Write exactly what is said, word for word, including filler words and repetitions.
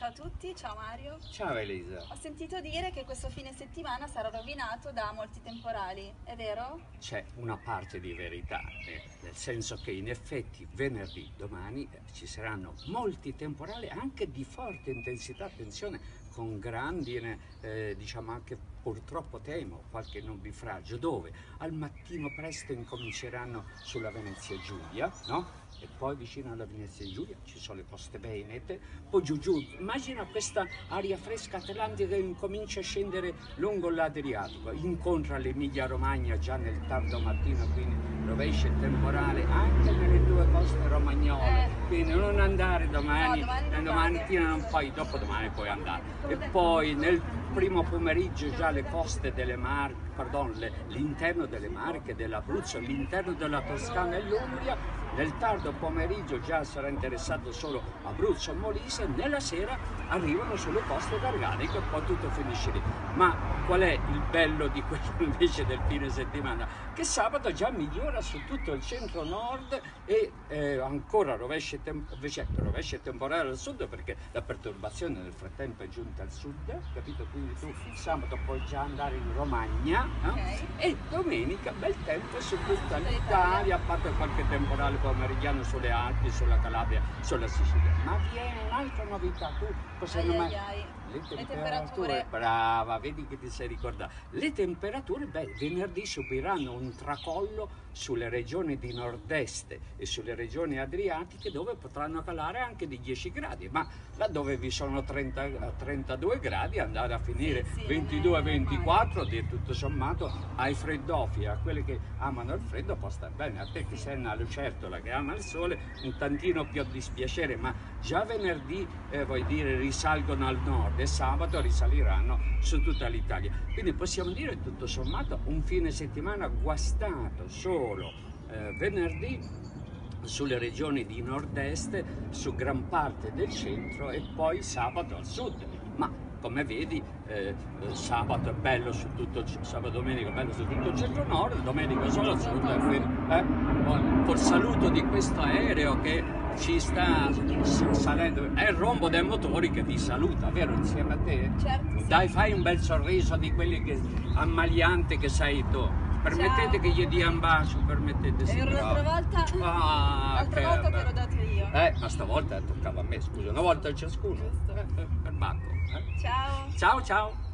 Ciao a tutti, ciao Mario. Ciao Elisa. Ho sentito dire che questo fine settimana sarà rovinato da molti temporali, è vero? C'è una parte di verità, eh, nel senso che in effetti venerdì, domani, eh, ci saranno molti temporali anche di forte intensità, attenzione, con grandine, eh, diciamo anche purtroppo temo qualche nubifragio, dove al mattino presto incominceranno sulla Venezia Giulia, no? E poi vicino alla Venezia Giulia ci sono le coste venete, poi giù giù, immagina questa aria fresca atlantica che incomincia a scendere lungo l'Adriatico, incontra l'Emilia Romagna già nel tardo mattino, quindi rovescia il temporale anche nelle due coste romagnole, Eh. quindi non andare domani, No, domani non domani vado. mattina non puoi, dopodomani puoi andare. E poi nel primo pomeriggio già le coste delle Marche, pardon, l'interno delle Marche, dell'Abruzzo, l'interno della Toscana e l'Umbria. Nel tardo pomeriggio già sarà interessato solo Abruzzo e Molise, nella sera arrivano sulle coste garganiche e poi tutto finisce lì. Ma qual è il bello di questo invece del fine settimana? Che sabato già migliora su tutto il centro-nord e eh, ancora rovesce, tem invece, rovesce temporale al sud, perché la perturbazione nel frattempo è giunta al sud, capito? Quindi tu sabato puoi già andare in Romagna, eh? Okay. E domenica bel tempo su tutta l'Italia, a parte qualche temporale pomeridiano sulle Alpi, sulla Calabria, sulla Sicilia. Ma viene un'altra novità, tu cosa Ai, non ai, mai... ai. Le Le temperature, temperature. brava, vedi che ti sei ricordata. Le temperature, beh, venerdì subiranno un tracollo sulle regioni di nord-est e sulle regioni adriatiche, dove potranno calare anche di dieci gradi, ma laddove vi sono trenta, trentadue gradi andare a finire Sì, sì, ventidue non è ventiquattro, di tutto sommato ai freddofi, a quelli che amano il freddo può stare bene, a te che sei una lucertola che ama il sole un tantino più a dispiacere, ma già venerdì eh, vuoi dire risalgono al nord e sabato risaliranno su tutta l'Italia, quindi possiamo dire tutto sommato un fine settimana guastato solo eh, venerdì sulle regioni di nord-est, su gran parte del centro e poi sabato al sud, ma come vedi eh, sabato è bello su tutto il sabato domenica è bello su tutto il centro nord, domenica solo al sud, eh? Col saluto di questo aereo che ci sta salendo, è il rombo dei motori che ti saluta, vero, insieme a te? Certo, sì. Dai, fai un bel sorriso di quelli che ammaliante che sei tu. Permettete Ciao. che gli dia un bacio, permettete, sì. E l'altra volta, Ah, l'altra che volta te bello. l'ho dato io. Eh, ma stavolta toccava a me, scusa, una volta a ciascuno. Giusto. Eh, eh, per bacco. Eh. Ciao. Ciao, ciao.